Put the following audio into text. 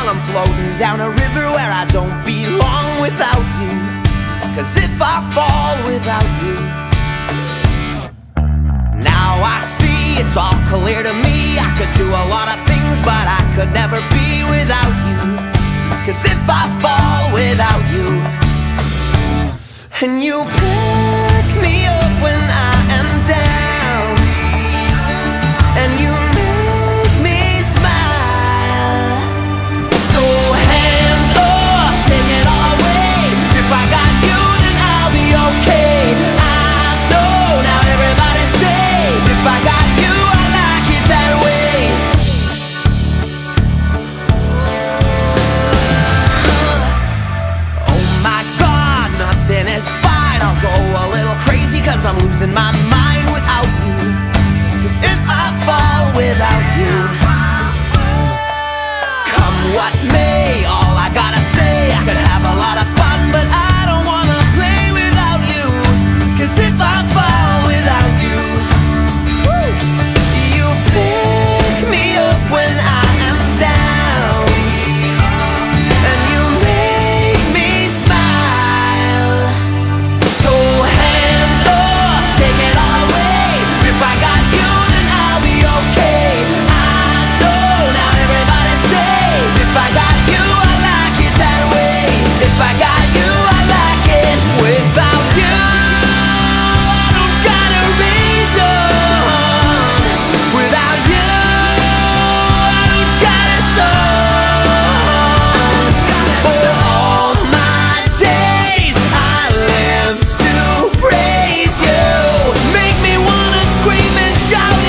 I'm floating down a river where I don't belong without you. 'Cause if I fall without you, now I see it's all clear to me. I could do a lot of things, but I could never be without you. 'Cause if I fall without you, and you pick me up when I am down, and you make me smile. So hands up, take it all away. If I got you, then I'll be okay. I know now everybody say, if I got you, I like it that way. Oh my God, nothing is fine. I'll go a little crazy 'cause I'm losing my mind without you. 'Cause if I fall without you, come what may, all I gotta say, I could have a lot of fun, but I don't wanna play without you. 'Cause if I fall without you, you pick me up when I am down, and you make me smile. So hands up, take it all away. If I got you, then I'll be okay. I know now everybody say, if I got you, I like it that way. If I got you, I like it without you. I don't got a reason. Without you, I don't got a song. For all my days, I live to praise you. Make me wanna scream and shout